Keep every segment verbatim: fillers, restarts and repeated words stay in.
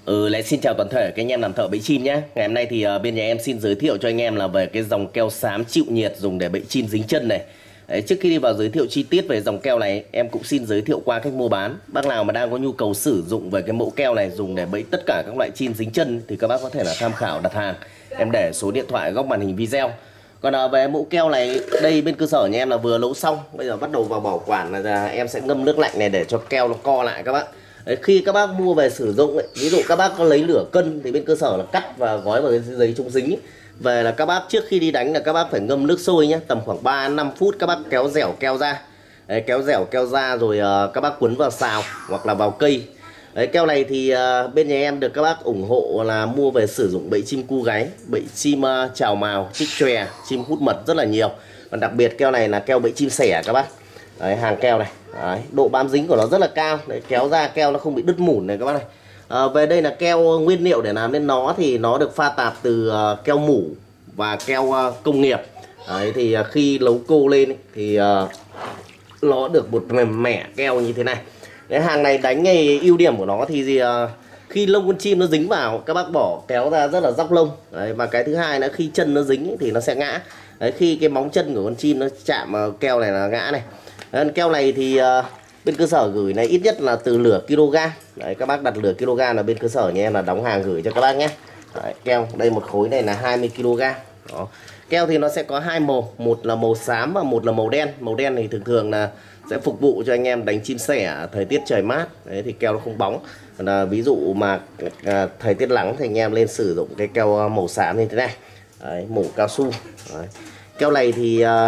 Ừ, lại xin chào toàn thể các anh em làm thợ bẫy chim nhé. Ngày hôm nay thì uh, bên nhà em xin giới thiệu cho anh em là về cái dòng keo xám chịu nhiệt dùng để bẫy chim dính chân này. Đấy, trước khi đi vào giới thiệu chi tiết về dòng keo này, em cũng xin giới thiệu qua cách mua bán. Bác nào mà đang có nhu cầu sử dụng về cái mẫu keo này dùng để bẫy tất cả các loại chim dính chân thì các bác có thể là tham khảo đặt hàng. Em để số điện thoại góc màn hình video. Còn uh, về mẫu keo này, đây bên cơ sở nhà em là vừa nấu xong, bây giờ bắt đầu vào bảo quản là em sẽ ngâm nước lạnh này để cho keo nó co lại các bác. Đấy, khi các bác mua về sử dụng ấy, ví dụ các bác có lấy lửa cân thì bên cơ sở là cắt và gói vào cái giấy chống dính ấy. Về là các bác trước khi đi đánh là các bác phải ngâm nước sôi nhé, tầm khoảng ba đến năm phút các bác kéo dẻo keo ra. Đấy, kéo dẻo keo ra rồi uh, các bác quấn vào xào hoặc là vào cây. Đấy, keo này thì uh, bên nhà em được các bác ủng hộ là mua về sử dụng bẫy chim cu gáy, bẫy chim uh, chào mào, chích chòe, chim hút mật rất là nhiều. Và đặc biệt keo này là keo bẫy chim sẻ các bác. Đấy, hàng keo này. Đấy, độ bám dính của nó rất là cao. Đấy, kéo ra keo nó không bị đứt mủn này các bác này. À, về đây là keo nguyên liệu để làm nên nó thì nó được pha tạp từ uh, keo mủ và keo uh, công nghiệp. Đấy, thì uh, khi nấu cô lên ấy, thì uh, nó được một mềm mẻ keo như thế này. Đấy, hàng này đánh ngày ưu điểm của nó thì gì, uh, khi lông con chim nó dính vào các bác bỏ kéo ra rất là dóc lông. Đấy, và cái thứ hai là khi chân nó dính ấy, thì nó sẽ ngã. Đấy, khi cái móng chân của con chim nó chạm vào keo này là ngã này. Đấy, keo này thì uh, bên cơ sở gửi này ít nhất là từ nửa kg. Đấy, các bác đặt nửa kg là bên cơ sở nhà em là đóng hàng gửi cho các bác nhé. Đấy, keo đây một khối này là hai mươi ki lô gam. Đó. Keo thì nó sẽ có hai màu, một là màu xám và một là màu đen. Màu đen thì thường thường là sẽ phục vụ cho anh em đánh chim sẻ thời tiết trời mát. Đấy, thì keo nó không bóng. Là ví dụ mà à, thời tiết nắng thì anh em lên sử dụng cái keo màu xám như thế này. Đấy, mủ cao su. Đấy. Keo này thì à,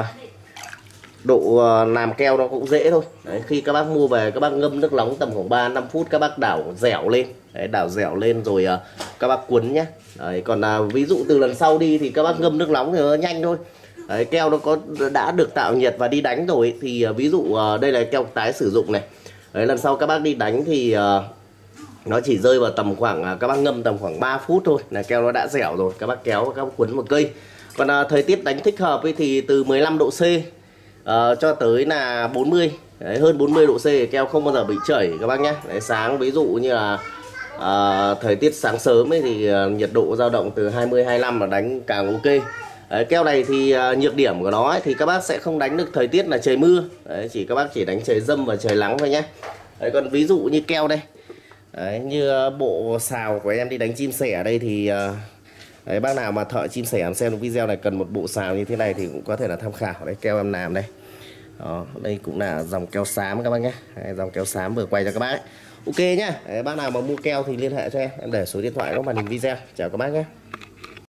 độ làm keo nó cũng dễ thôi. Đấy, khi các bác mua về các bác ngâm nước nóng tầm khoảng ba đến năm phút, các bác đảo dẻo lên. Đấy, đảo dẻo lên rồi uh, các bác cuốn nhé. Đấy, còn uh, ví dụ từ lần sau đi thì các bác ngâm nước nóng thì nó nhanh thôi. Đấy, keo nó có đã được tạo nhiệt và đi đánh rồi thì uh, ví dụ uh, đây là keo tái sử dụng này. Đấy, lần sau các bác đi đánh thì uh, nó chỉ rơi vào tầm khoảng uh, các bác ngâm tầm khoảng ba phút thôi là keo nó đã dẻo rồi, các bác kéo và các bác quấn một cây. Còn uh, thời tiết đánh thích hợp ấy thì từ mười lăm độ C Uh, cho tới là bốn mươi. Đấy, hơn bốn mươi độ C thì keo không bao giờ bị chảy các bác nhé. Đấy, sáng ví dụ như là uh, thời tiết sáng sớm ấy thì uh, nhiệt độ dao động từ hai mươi hai mươi lăm là đánh càng ok. Đấy, keo này thì uh, nhược điểm của nó ấy, thì các bác sẽ không đánh được thời tiết là trời mưa. Đấy, chỉ các bác chỉ đánh trời dâm và trời nắng thôi nhé. Đấy, còn ví dụ như keo đây. Đấy, như uh, bộ xào của em đi đánh chim sẻ ở đây thì uh, đấy, bác nào mà thợ chim sẻ xem video này cần một bộ xào như thế này thì cũng có thể là tham khảo. Đây, keo em làm đây. Đó, đây cũng là dòng keo xám các bác nhé. Đấy, dòng keo xám vừa quay cho các bác ấy. Ok nhá. Đấy, bác nào mà mua keo thì liên hệ cho em. Em để số điện thoại góc màn hình video. Chào các bác nhé.